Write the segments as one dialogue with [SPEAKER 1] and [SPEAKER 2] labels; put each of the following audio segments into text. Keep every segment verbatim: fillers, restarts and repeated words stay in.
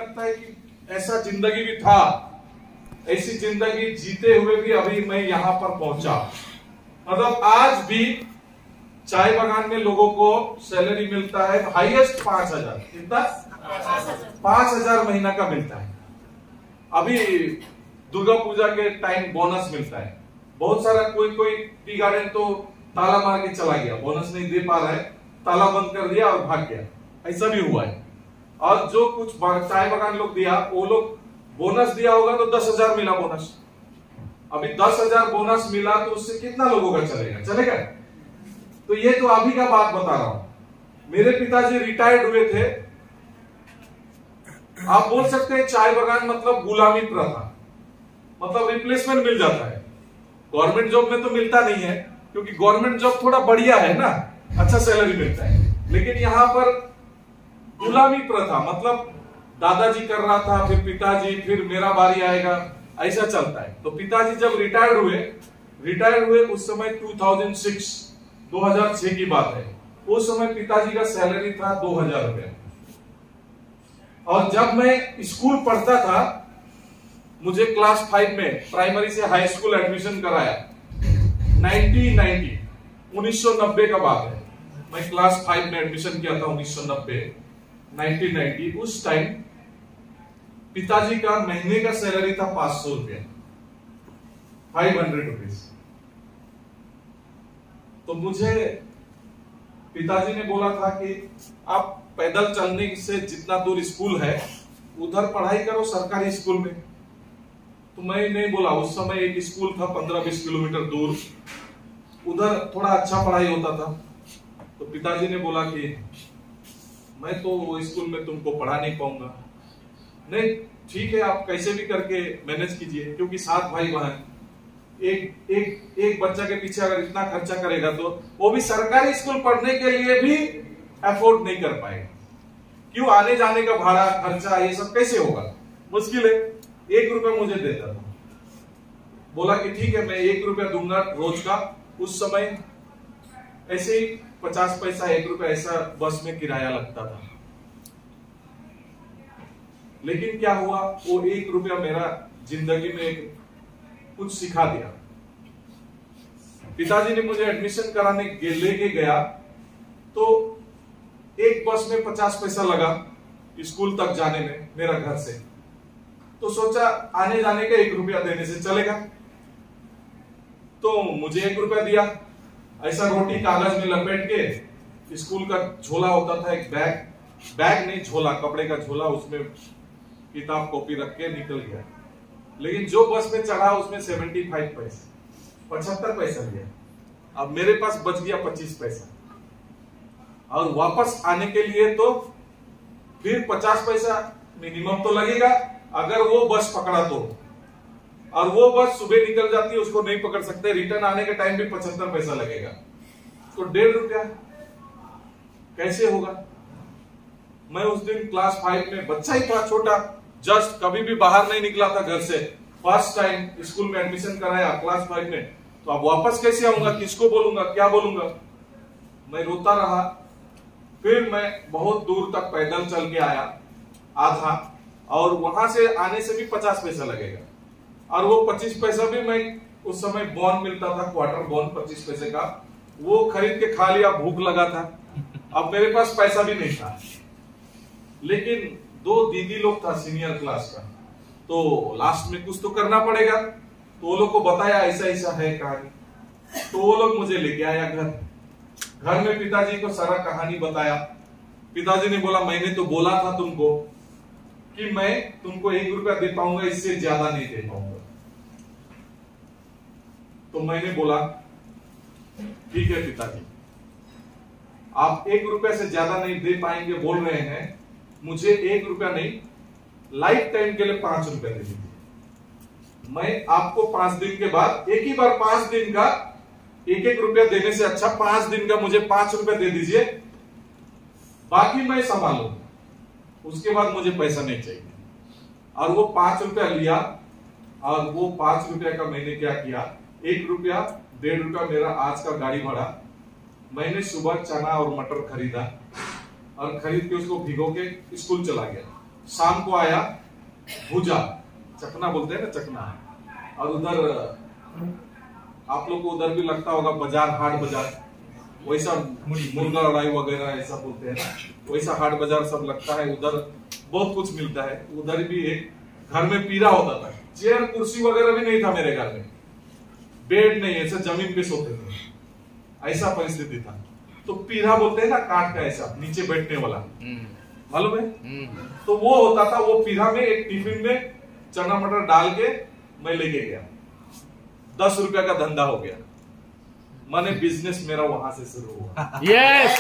[SPEAKER 1] लगता है कि ऐसा जिंदगी भी था, ऐसी जिंदगी जीते हुए भी अभी मैं यहां पर पहुंचा। मतलब आज भी चाय बागान में लोगों को सैलरी मिलता है हाईएस्ट पांच हजार कितना पांच हजार महीना का मिलता है। अभी दुर्गा पूजा के टाइम बोनस मिलता है। बहुत सारा कोई कोई टी गार्डन तो ताला मार के चला गया, बोनस नहीं दे पा रहा है, ताला बंद कर दिया और भाग गया, ऐसा भी हुआ है। और जो कुछ चाय बागान लोग दिया, वो लोग बोनस दिया होगा तो दस हजार मिला बोनस। अभी दस हजार बोनस मिला तो उससे कितना लोगों का चलेगा चलेगा तो ये तो अभी का बात बता रहा हूं। मेरे पिताजी रिटायर्ड हुए थे। आप बोल सकते हैं चाय बागान मतलब गुलामी प्रथा, मतलब रिप्लेसमेंट मिल जाता है। गवर्नमेंट जॉब में तो मिलता नहीं है, क्योंकि गवर्नमेंट जॉब थोड़ा बढ़िया है ना, अच्छा सैलरी मिलता है। लेकिन यहां पर गुलामी प्रथा, मतलब दादाजी कर रहा था, फिर पिताजी, फिर मेरा बारी आएगा, ऐसा चलता है। तो पिताजी जब रिटायर्ड हुए रिटायर्ड हुए उस समय दो हज़ार छह की बात है। उस समय पिताजी का सैलरी था दो हजार रुपए। और जब मैं स्कूल पढ़ता था, मुझे क्लास फाइव में प्राइमरी से हाई स्कूल एडमिशन कराया उन्नीस सौ नब्बे का बात है। मैं क्लास फाइव में एडमिशन किया था उन्नीस सौ नब्बे नाइनटीन नाइंटी। उस टाइम पिताजी का महीने का सैलरी था पांच सौ रुपया, फाइव हंड्रेड रुपीज। तो मुझे पिताजी ने बोला था कि आप पैदल चलने से जितना दूर स्कूल है उधर पढ़ाई करो सरकारी स्कूल में। तो मैं नहीं बोला। उस समय एक स्कूल था पंद्रह बीस किलोमीटर दूर, उधर थोड़ा अच्छा पढ़ाई होता था। तो पिताजी ने बोला कि मैं तो वो स्कूल में तुमको पढ़ा नहीं पाऊंगा। नहीं ठीक है, आप कैसे भी करके मैनेज कीजिए, क्योंकि सात भाई बहन, एक एक एक बच्चा के पीछे अगर इतना खर्चा करेगा तो वो भी सरकारी स्कूल पढ़ने के लिए भी अफोर्ड नहीं कर पाएगा। क्यों, आने जाने का भाड़ा खर्चा ये सब कैसे होगा, मुश्किल है। एक रुपया मुझे देता था, बोला कि ठीक है मैं एक रुपया दूंगा रोज का। उस समय ऐसे ही पचास पैसा एक रुपया ऐसा बस में किराया लगता था। लेकिन क्या हुआ, वो एक रुपया मेरा जिंदगी में एक कुछ सिखा दिया। पिताजी ने मुझे एडमिशन कराने लेके गया तो एक बस में पचास पैसा लगा स्कूल तक जाने में मेरा घर से। तो सोचा आने जाने का एक रुपया देने से चलेगा, तो मुझे एक रुपया दिया। ऐसा रोटी कागज में लपेट के, स्कूल का झोला होता था, एक बैग बैग नहीं झोला, कपड़े का झोला, उसमें किताब कॉपी रख के निकल गया। लेकिन जो बस में चढ़ा उसमें सेवेंटी फाइव पैसे पचहत्तर पैसा लिया। अब मेरे पास बच गया पच्चीस पैसा, और वापस आने के लिए तो फिर पचास पैसा मिनिमम तो लगेगा अगर वो बस पकड़ा तो। और वो बस सुबह निकल जाती है, उसको नहीं पकड़ सकते, रिटर्न आने के टाइम भी पचहत्तर पैसा लगेगा, तो डेढ़ रुपया कैसे होगा। मैं उस दिन क्लास फाइव में, बच्चा ही था छोटा, जस्ट कभी भी बाहर नहीं निकला था घर से, फर्स्ट टाइम स्कूल में एडमिशन कराया क्लास फाइव में। तो अब वापस कैसे आऊंगा, किसको बोलूंगा, क्या बोलूंगा। मैं रोता रहा। फिर मैं बहुत दूर तक पैदल चल के आया आधा, और वहां से आने से भी पचास पैसा लगेगा। और वो पच्चीस पैसा भी मैं, उस समय बॉन मिलता था, क्वार्टर बॉन पच्चीस पैसे का, वो खरीद के खा लिया, भूख लगा था। अब मेरे पास पैसा भी नहीं था। लेकिन दो दीदी लोग था सीनियर क्लास का, तो लास्ट में कुछ तो करना पड़ेगा। तो वो लोग को बताया ऐसा ऐसा है कहानी। तो वो लोग मुझे लेके आया घर। घर में पिताजी को सारा कहानी बताया। पिताजी ने बोला मैंने तो बोला था तुमको कि मैं तुमको एक रुपया दे पाऊंगा, इससे ज्यादा नहीं दे पाऊंगा। तो मैंने बोला ठीक है पिताजी, आप एक रुपया से ज्यादा नहीं दे पाएंगे बोल रहे हैं, मुझे एक रुपया नहीं लाइफ टाइम के लिए पांच रुपया दे दीजिए। मैं आपको पांच दिन के बाद, एक ही बार पांच दिन का एक एक रुपया देने से अच्छा पांच दिन का मुझे पांच रुपया दे दीजिए, बाकी मैं संभालूंगा, उसके बाद मुझे पैसा नहीं चाहिए। और वो पांच रुपया लिया, और वो पांच रुपया का मैंने क्या किया, एक रुपया डेढ़ रुपया मेरा आज का गाड़ी भाड़ा, मैंने सुबह चना और मटर खरीदा और खरीद के उसको भिगो के स्कूल चला गया। शाम को आया भुजा, चकना बोलते हैं ना, चकना। और उधर आप लोग को उधर भी लगता होगा बाजार, हाट बाजार, वैसा मुर्गा लड़ाई वगैरह ऐसा बोलते हैं ना, वैसा हाट बाजार सब लगता है। उधर बहुत कुछ मिलता है। उधर भी एक घर में पीरा होता था, चेयर कुर्सी वगैरह भी नहीं था मेरे घर में, बेड नहीं, ऐसा जमीन पे सोते थे, ऐसा परिस्थिति था। तो पीरा बोलते हैं ना, काट का ऐसा नीचे बैठने वाला, मालूम है? तो वो होता था। वो पीरा में एक टिफिन में चना मटर डाल के मैं लेके गया, दस रुपया का धंधा हो गया। माने बिजनेस मेरा वहां से शुरू हुआ।
[SPEAKER 2] यस।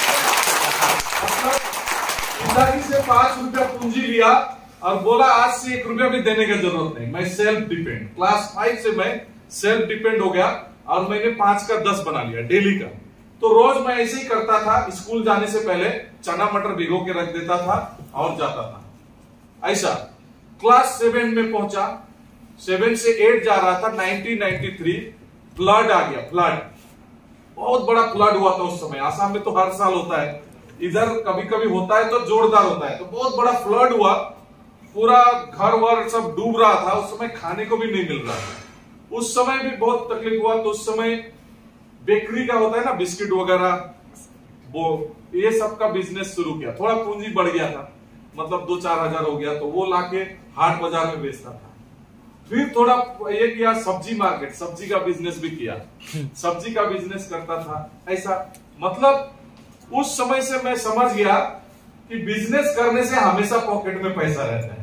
[SPEAKER 1] पिताजी से पांच रुपया पूंजी लिया और बोला आज से एक रुपया भी देने की जरूरत नहीं, मैं सेल्फ डिपेंड। क्लास फाइव से मैं सेल्फ डिपेंड हो गया और मैंने पांच का दस बना लिया डेली का। तो रोज मैं ऐसे ही करता था। स्कूल जाने से पहले चना मटर भिगो के रख देता था और जाता था ऐसा। क्लास सेवन में पहुंचा, सेवन से एट जा रहा था, नाइनटीन नाइंटी थ्री फ्लड आ गया। फ्लड, बहुत बड़ा फ्लड हुआ था उस समय। आसाम में तो हर साल होता है, इधर कभी कभी होता है तो जोरदार होता है। तो बहुत बड़ा फ्लड हुआ, पूरा घर वर सब डूब रहा था। उस समय खाने को भी नहीं मिल रहा था। उस समय भी बहुत तकलीफ हुआ। तो उस समय बेकरी का होता है ना, बिस्किट वगैरह, वो ये सब का बिजनेस शुरू किया। थोड़ा पूंजी बढ़ गया था, मतलब दो चार हजार हो गया। तो वो लाके हाट बाजार में बेचता था। फिर थोड़ा ये किया, सब्जी मार्केट, सब्जी का बिजनेस भी किया, सब्जी का बिजनेस करता था ऐसा। मतलब उस समय से मैं समझ गया कि बिजनेस करने से हमेशा पॉकेट में पैसा रहता है।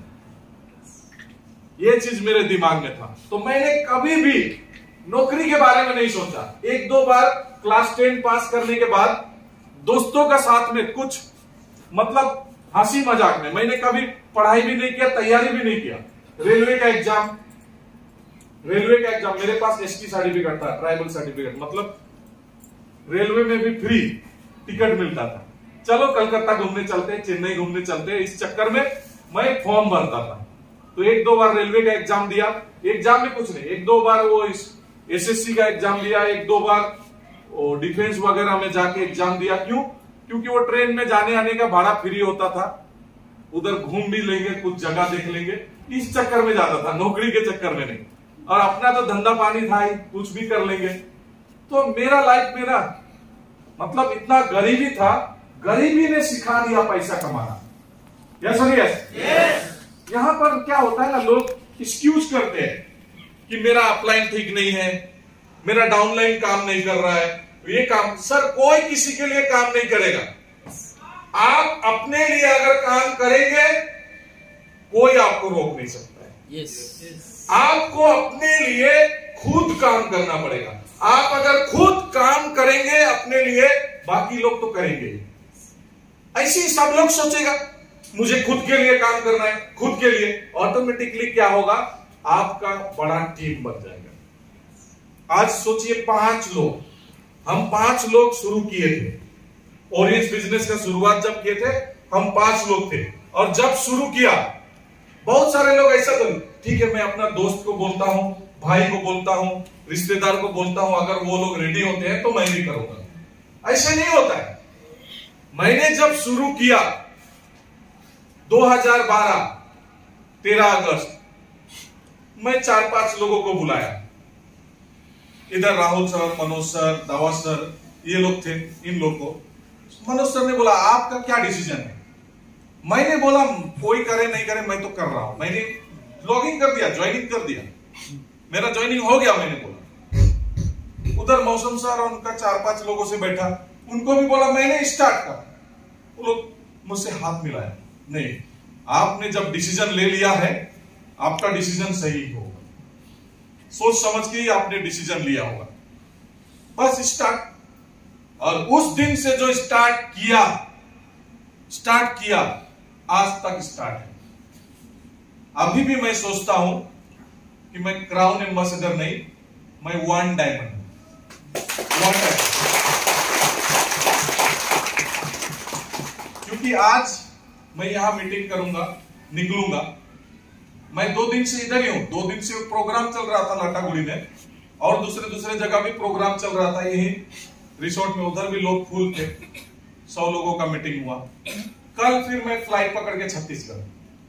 [SPEAKER 1] ये चीज मेरे दिमाग में था। तो मैंने कभी भी नौकरी के बारे में नहीं सोचा। एक दो बार क्लास टेन पास करने के बाद दोस्तों का साथ में कुछ मतलब हंसी मजाक में, मैंने कभी पढ़ाई भी नहीं किया, तैयारी भी नहीं किया। रेलवे का एग्जाम, रेलवे का एग्जाम, मेरे पास एसटी सर्टिफिकेट था, ट्राइबल सर्टिफिकेट, मतलब रेलवे में भी फ्री टिकट मिलता था। चलो कलकत्ता घूमने चलते, चेन्नई घूमने चलते, इस चक्कर में मैं फॉर्म भरता था। तो एक दो बार रेलवे का एग्जाम दिया। एग्जाम में कुछ नहीं, एक दो बार वो एसएससी का एग्जाम दिया, एक दो बार वो डिफेंस वगैरह में जाके एग्जाम दिया। क्यों? क्योंकि वो ट्रेन में जाने आने का भाड़ा फ्री होता था, उधर घूम भी लेंगे, कुछ जगह देख लेंगे, इस चक्कर में जाता था, नौकरी के चक्कर में नहीं। और अपना तो धंधा पानी था ही, कुछ भी कर लेंगे। तो मेरा लाइफ में ना मतलब इतना गरीबी था, गरीबी ने सिखा दिया पैसा कमाना। यस और यस। यहां पर क्या होता है ना, लोग एक्सक्यूज करते हैं कि मेरा अपलाइन ठीक नहीं है, मेरा डाउनलाइन काम नहीं कर रहा है, ये काम। सर कोई किसी के लिए काम नहीं करेगा। आप अपने लिए अगर काम करेंगे कोई आपको रोक नहीं सकता है।
[SPEAKER 2] Yes yes.
[SPEAKER 1] आपको अपने लिए खुद काम करना पड़ेगा। आप अगर खुद काम करेंगे अपने लिए, बाकी लोग तो करेंगे। ऐसे ही सब लोग सोचेगा मुझे खुद के लिए काम करना है, खुद के लिए, ऑटोमेटिकली क्या होगा, आपका बड़ा टीम बन जाएगा। आज सोचिए पांच लोग, हम पांच लोग शुरू किए थे। ओरिएंट बिजनेस का शुरुआत जब किए थे हम पांच लोग थे। और जब शुरू किया बहुत सारे लोग ऐसा कर, ठीक है मैं अपना दोस्त को बोलता हूं, भाई को बोलता हूं, रिश्तेदार को बोलता हूं, अगर वो लोग रेडी होते हैं तो मैं भी करूंगा। ऐसे नहीं होता है। मैंने जब शुरू किया दो हज़ार बारह तेरह अगस्त, मैं चार पांच लोगों को बुलाया। इधर Rahul sir, Manoj sir, Dawa sir, ये लोग थे। इन लोग को मनोज सर ने बोला आपका क्या डिसीजन है? मैंने बोला कोई करे नहीं करे मैं तो कर रहा हूं। मैंने लॉगिंग कर दिया, ज्वाइनिंग कर दिया, मेरा ज्वाइनिंग हो गया। मैंने बोला उधर मौसम सर और उनका चार पांच लोगों से बैठा, उनको भी बोला मैंने स्टार्ट कर। वो लोग मुझसे हाथ मिलाया, नहीं आपने जब डिसीजन ले लिया है आपका डिसीजन सही होगा, सोच समझ के ही आपने डिसीजन लिया होगा, बस स्टार्ट। और उस दिन से जो स्टार्ट किया स्टार्ट किया आज तक स्टार्ट है। अभी भी मैं सोचता हूं कि मैं क्राउन एम्बेसडर नहीं, मैं वन डायमंड वन डायमंड क्योंकि आज मैं यहां मीटिंग करूंगा, निकलूंगा। मैं दो दिन से इधर ही हूं। दो दिन से प्रोग्राम चल रहा था लाटागुड़ी में, और दूसरे दूसरे जगह भी प्रोग्राम चल रहा था। यही रिसोर्ट में उधर भी लोग फुल थे, सौ लोगों का मीटिंग हुआ। कल फिर मैं फ्लाइट पकड़ के छत्तीसगढ़,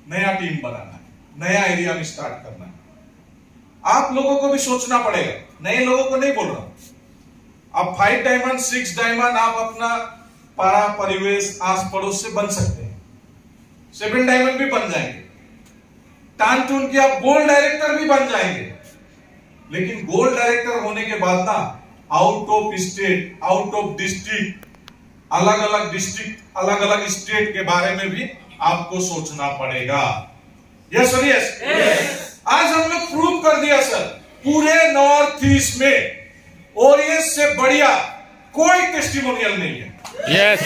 [SPEAKER 1] नया टीम बनाना है, नया एरिया में स्टार्ट करना है। आप लोगों को भी सोचना पड़ेगा, नए लोगों को नहीं बोल रहा हूं। अब फाइव डायमंड सिक्स डायमंड आप अपना पारा परिवेश आस पड़ोस से बन सकते हैं, सेवन डायमंड भी बन जाएंगे, टान टून के आप गोल्ड डायरेक्टर भी बन जाएंगे। लेकिन गोल्ड डायरेक्टर होने के बाद ना out of state, out of district, अलग अलग डिस्ट्रिक्ट, अलग अलग स्टेट के बारे में भी आपको सोचना पड़ेगा। Yes sir, yes. आज हम लोग प्रूव कर दिया सर, पूरे नॉर्थ ईस्ट में ओरिएंट से बढ़िया कोई टेस्टिमोनियल नहीं है।
[SPEAKER 2] यस।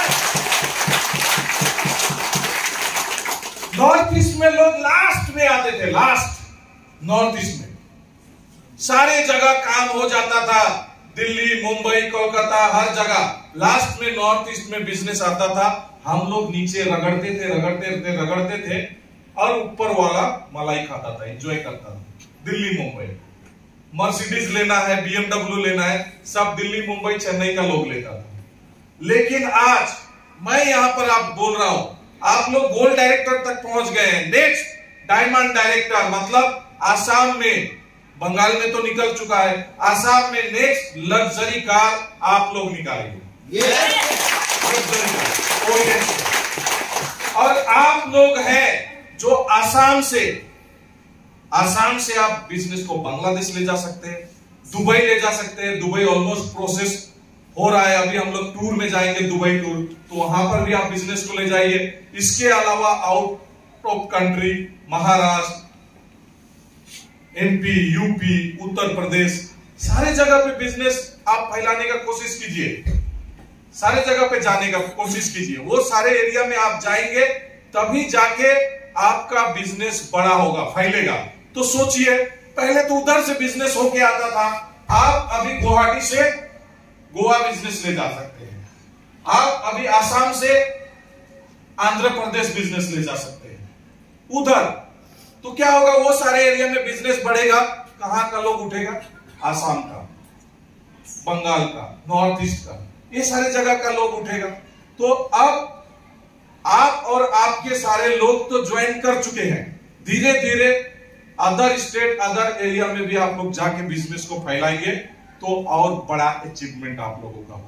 [SPEAKER 1] नॉर्थ ईस्ट में लोग लास्ट में आते थे, लास्ट नॉर्थ ईस्ट में सारे जगह काम हो जाता था, दिल्ली, मुंबई, कोलकाता, हर जगह लास्ट में नॉर्थ ईस्ट में बिजनेस आता था। हम लोग नीचे रगड़ते थे रगड़ते थे रगड़ते थे और ऊपर वाला मलाई खाता था, एंजॉय करता था। दिल्ली मुंबई, मर्सिडीज लेना है, बीएमडब्ल्यू लेना है, सब दिल्ली मुंबई चेन्नई का लोग लेता था। लेकिन आज मैं यहां पर आप बोल रहा हूं, आप लोग गोल्ड डायरेक्टर तक पहुंच गए हैं। नेक्स्ट डायमंड डायरेक्टर मतलब आसाम में, बंगाल में तो निकल चुका है, आसाम में नेक्स्ट लग्जरी कार आप लोग निकालेंगे। और आप लोग हैं जो आसाम से, आसाम से आप बिजनेस को बांग्लादेश ले जा सकते हैं, दुबई ले जा सकते हैं। दुबई ऑलमोस्ट प्रोसेस हो रहा है, अभी हम लोग टूर में जाएंगे, दुबई टूर, तो वहां पर भी आप बिजनेस को ले जाइए। इसके अलावा out of country, Maharashtra, MP, UP, Uttar Pradesh, सारे जगह पे बिजनेस आप फैलाने का कोशिश कीजिए, सारे जगह पे जाने का कोशिश कीजिए। वो सारे एरिया में आप जाएंगे तभी जाके आपका बिजनेस बड़ा होगा, फैलेगा। तो सोचिए, पहले तो उधर से बिजनेस होके आता था, आप अभी गुवाहाटी से गोवा बिजनेस ले जा सकते हैं, आप अभी आसाम से आंध्र प्रदेश बिजनेस ले जा सकते हैं उधर। तो क्या होगा, वो सारे एरिया में बिजनेस बढ़ेगा। कहां का लोग उठेगा? आसाम का, बंगाल का, नॉर्थ ईस्ट का, ये सारे जगह का लोग उठेगा। तो अब आप और आपके सारे लोग तो ज्वाइन कर चुके हैं, धीरे धीरे अदर स्टेट, अदर एरिया में भी आप लोग जाके बिजनेस को फैलाएंगे तो और बड़ा अचीवमेंट आप लोगों का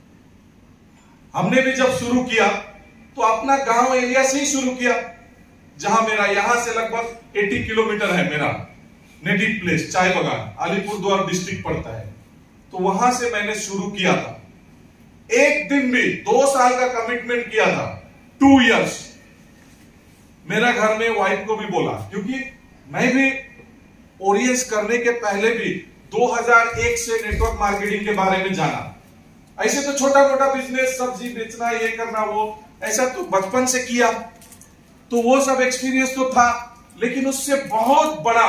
[SPEAKER 1] होगा। हमने भी जब शुरू किया तो अपना गांव एरिया से ही शुरू किया, जहां मेरा यहां से लगभग अस्सी किलोमीटर है मेरा नेटिव प्लेस, चाय बगान, अलीपुरद्वार डिस्ट्रिक्ट पड़ता है। तो वहां से मैंने शुरू किया था। एक दिन भी, दो साल का कमिटमेंट किया था, टू इयर्स। मेरा घर में वाइफ को भी बोला, क्योंकि मैं भी ओरिएंट करने के पहले भी दो हज़ार एक से नेटवर्क मार्केटिंग के बारे में जाना। ऐसे तो छोटा मोटा बिजनेस, सब्जी बेचना, ये करना, वो ऐसा तो बचपन से किया, तो वो सब एक्सपीरियंस तो था। लेकिन उससे बहुत बड़ा,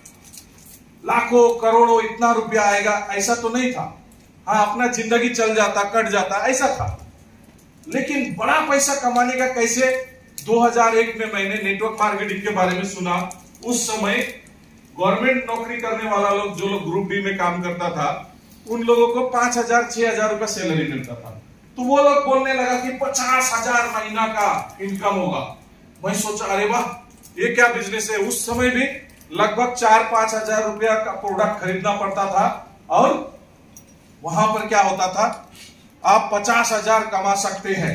[SPEAKER 1] लाखों करोड़ों इतना रुपया आएगा ऐसा तो नहीं था। हाँ, अपना जिंदगी चल जाता, कट जाता, ऐसा था। लेकिन बड़ा पैसा कमाने का कैसे, दो हज़ार एक में मैंने नेटवर्क मार्केटिंग के बारे में सुना। उस समय गवर्नमेंट नौकरी करने वाला लोग, जो लोग ग्रुप डी में काम करता था, उन लोगों को पांच हजार छह हजार रुपया सैलरी मिलता था। तो वो लोग बोलने लगा कि पचास हजार महीना का इनकम होगा। मैं सोचा, अरे वाह, ये क्या बिजनेस है। उस समय भी लगभग चार पांच हजार रुपया का प्रोडक्ट खरीदना पड़ता था, और वहां पर क्या होता था, आप पचास हजार कमा सकते हैं।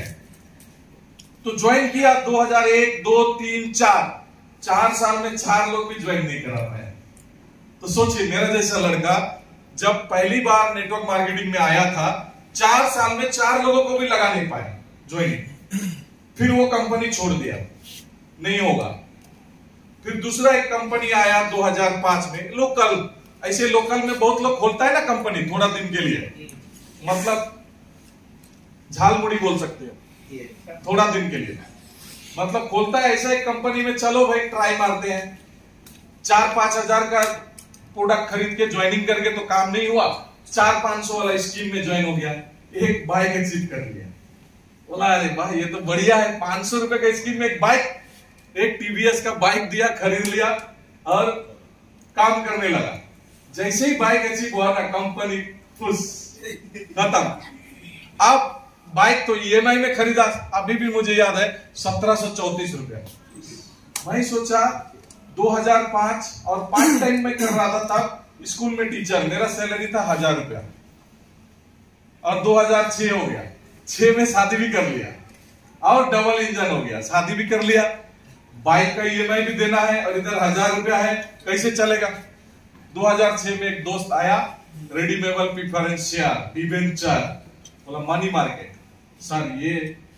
[SPEAKER 1] तो ज्वाइन किया दो हज़ार एक, दो, तीन, चार चार साल में चार लोग भी ज्वाइन नहीं करा पाए। तो सोचिए, मेरा जैसा लड़का जब पहली बार नेटवर्क मार्केटिंग में आया था, चार साल में चार लोगों को भी लगा नहीं पाए ज्वाइनिंग। फिर वो कंपनी छोड़ दिया, नहीं होगा। फिर दूसरा एक कंपनी आया दो हज़ार पाँच में, लोकल। ऐसे लोकल में बहुत लोग खोलता है ना कंपनी, थोड़ा दिन के लिए, मतलब झालमुड़ी बोल सकते हो, थोड़ा दिन के लिए मतलब खोलता है। ऐसा एक कंपनी में चलो भाई ट्राई मारते हैं, चार पांच हजार का प्रोडक्ट खरीद के ज्वाइनिंग करके तो काम नहीं हुआ, चार पांच सौ वाला स्कीम में ज्वाइन हो गया, एक बाइक अचीव कर लिया। बोला, अरे भाई ये तो बढ़िया है, पांच सौ रुपए का स्कीम में एक बाइक, एक टीवीएस का बाइक दिया, खरीद लिया और काम करने लगा। जैसे ही बाइक अचीव हुआ ना, कंपनी खुश, खत्म। अब बाइक तो ईएमआई में खरीदा, अभी भी मुझे याद है, सत्रह सौ चौतीस रुपया मैं सोचा दो हज़ार पाँच और पार्ट टाइम में कर रहा था तब स्कूल में टीचर, मेरा सैलरी था हजार रुपया, और दो हज़ार छह हो गया, छह में शादी भी कर लिया और डबल इंजन हो गया, शादी भी कर लिया, बाइक का ईएमआई भी देना है और इधर हजार रुपया है, कैसे चलेगा। दो हज़ार छह में एक दोस्त आया, रेडीमेबल प्रीफरेंस शेयर डिबेंचर, बोला मनी मार्केट। सर ये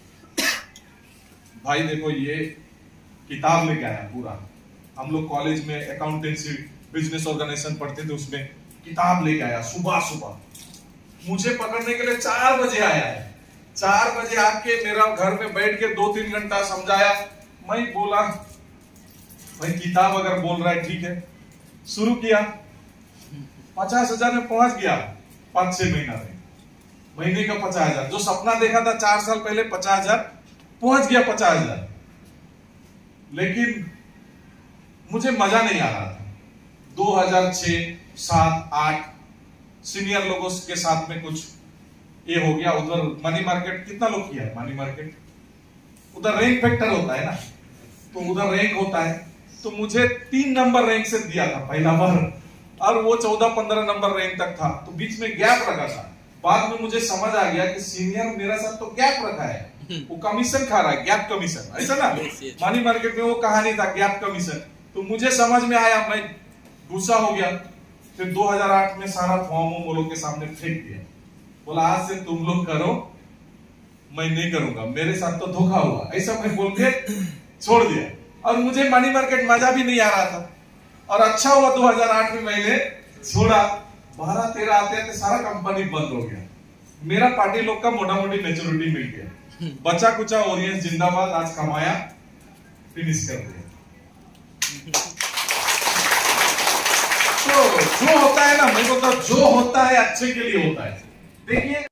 [SPEAKER 1] भाई देखो ये किताब लेके आया पूरा, हम लोग कॉलेज में अकाउंटेंसी बिजनेस ऑर्गेनाइजेशन पढ़ते थे, उसमें किताब लेके आया सुबह सुबह, मुझे पकड़ने के लिए चार बजे आया है। चार बजे आके मेरा घर में बैठ के दो तीन घंटा समझाया। मैं बोला भाई किताब अगर बोल रहा है ठीक है, शुरू किया, पचास हजार में पहुंच गया पांच छह महीना में, महीने का पचास हजार, जो सपना देखा था चार साल पहले पचास हजार पहुंच गया पचास हजार। लेकिन मुझे मजा नहीं आ रहा था। दो हज़ार छह, सात, आठ सीनियर लोगों के साथ में कुछ ये हो गया। उधर मनी मार्केट कितना लोग किया है, मनी मार्केट उधर रैंक फैक्टर होता है ना, तो उधर रैंक होता है, तो मुझे तीन नंबर रैंक से दिया था पहला बार, और वो चौदह पंद्रह नंबर रैंक तक था, तो बीच में गैप रखा था। बाद में मुझे समझ आ गया कि सीनियर मेरा साथ तो गैप रखा है, वो कमीशन खा रहा है, गैप कमीशन, ऐसा ना मनी मार्केट में वो कहानी था गैप कमीशन। तो मुझे समझ में आया, मैं गुस्सा हो गया। फिर दो हज़ार आठ में सारा फॉर्म वो लोग के सामने फेंक दिया, बोला आज से तुम लोग करो, मैं नहीं करूंगा, मेरे साथ तो धोखा हुआ, ऐसा मैं बोल के छोड़ दिया। और मुझे मनी मार्केट मजा भी नहीं आ रहा था, और अच्छा हुआ दो हज़ार आठ में मैंने छोड़ा। बारह तेरह आते आते सारा कंपनी बंद हो गया, मेरा पार्टी लोग का मोटा मोटी मेच्योरिटी मिल गया, बचा कुचा ओरियंस जिंदाबाद, आज कमाया, फिनिश कर दिया। तो जो होता है ना, मैं बोलता हूं जो होता है अच्छे के लिए होता है। देखिए